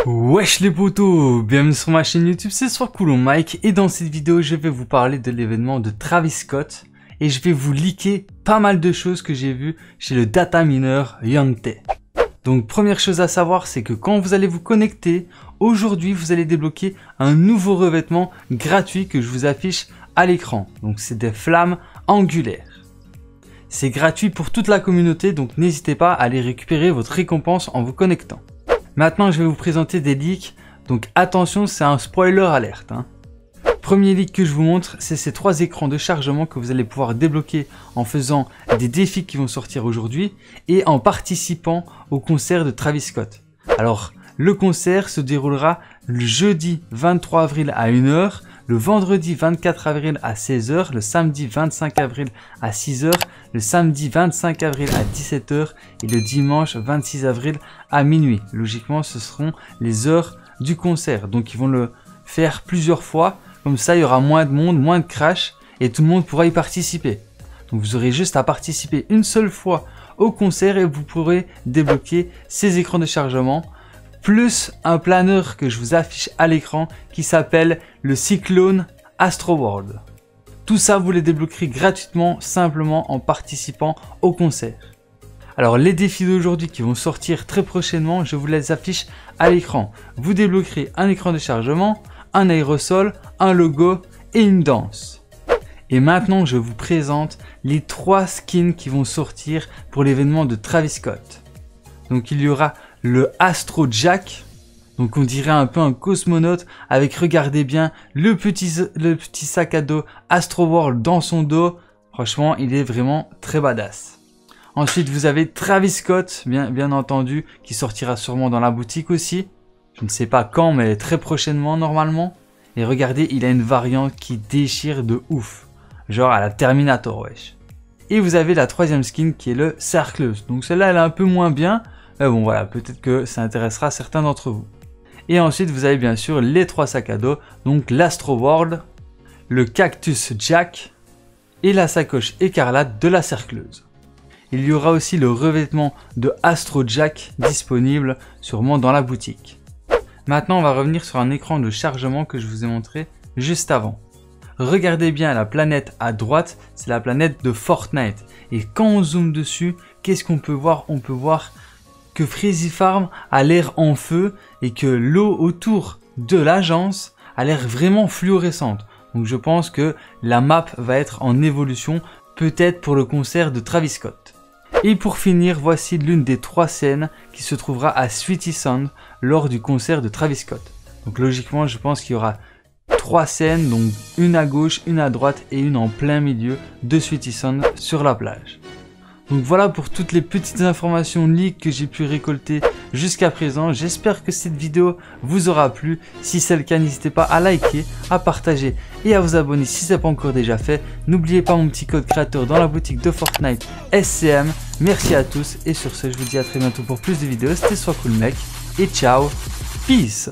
Wesh les potos, bienvenue sur ma chaîne YouTube, c'est Soiscool Mike et dans cette vidéo je vais vous parler de l'événement de Travis Scott et je vais vous leaker pas mal de choses que j'ai vues chez le data miner YongTay. Donc première chose à savoir, c'est que quand vous allez vous connecter, aujourd'hui vous allez débloquer un nouveau revêtement gratuit que je vous affiche à l'écran. Donc c'est des flammes angulaires. C'est gratuit pour toute la communauté, donc n'hésitez pas à aller récupérer votre récompense en vous connectant. Maintenant, je vais vous présenter des leaks, donc attention, c'est un spoiler alerte. Premier leak que je vous montre, c'est ces 3 écrans de chargement que vous allez pouvoir débloquer en faisant des défis qui vont sortir aujourd'hui et en participant au concert de Travis Scott. Alors, le concert se déroulera le jeudi 23 avril à 1 h, le vendredi 24 avril à 16 h, le samedi 25 avril à 6 h, le samedi 25 avril à 17 h et le dimanche 26 avril à minuit. Logiquement, ce seront les heures du concert. Donc, ils vont le faire plusieurs fois. Comme ça, il y aura moins de monde, moins de crash et tout le monde pourra y participer. Donc, vous aurez juste à participer une seule fois au concert et vous pourrez débloquer ces écrans de chargement plus un planeur que je vous affiche à l'écran qui s'appelle le Cyclone Astroworld. Tout ça, vous les débloquerez gratuitement, simplement en participant au concert. Alors les défis d'aujourd'hui qui vont sortir très prochainement, je vous les affiche à l'écran. Vous débloquerez un écran de chargement, un aérosol, un logo et une danse. Et maintenant, je vous présente les 3 skins qui vont sortir pour l'événement de Travis Scott. Donc il y aura le Astro Jack, donc on dirait un peu un cosmonaute avec, regardez bien, le petit sac à dos Astroworld dans son dos. Franchement, il est vraiment très badass. Ensuite, vous avez Travis Scott, bien entendu, qui sortira sûrement dans la boutique aussi. Je ne sais pas quand, mais très prochainement normalement. Et regardez, il a une variante qui déchire de ouf. Genre à la Terminator, wesh. Et vous avez la 3e skin qui est le Cercleuse. Donc celle-là, elle est un peu moins bien. Mais bon, voilà, peut-être que ça intéressera certains d'entre vous. Et ensuite, vous avez bien sûr les 3 sacs à dos. Donc l'Astroworld, le Cactus Jack et la sacoche écarlate de la Cercleuse. Il y aura aussi le revêtement de Astro Jack disponible sûrement dans la boutique. Maintenant, on va revenir sur un écran de chargement que je vous ai montré juste avant. Regardez bien la planète à droite, c'est la planète de Fortnite. Et quand on zoome dessus, qu'est-ce qu'on peut voir? On peut voir que Freezy Farm a l'air en feu et que l'eau autour de l'agence a l'air vraiment fluorescente. Donc je pense que la map va être en évolution, peut-être pour le concert de Travis Scott. Et pour finir, voici l'une des 3 scènes qui se trouvera à Sweetie Sound lors du concert de Travis Scott. Donc logiquement, je pense qu'il y aura 3 scènes, donc une à gauche, une à droite et une en plein milieu de Sweetie Sound sur la plage. Donc voilà pour toutes les petites informations leaks que j'ai pu récolter jusqu'à présent. J'espère que cette vidéo vous aura plu. Si c'est le cas, n'hésitez pas à liker, à partager et à vous abonner si ce n'est pas encore déjà fait. N'oubliez pas mon petit code créateur dans la boutique de Fortnite SCM. Merci à tous et sur ce, je vous dis à très bientôt pour plus de vidéos. C'était Soiscool Mec et ciao, peace.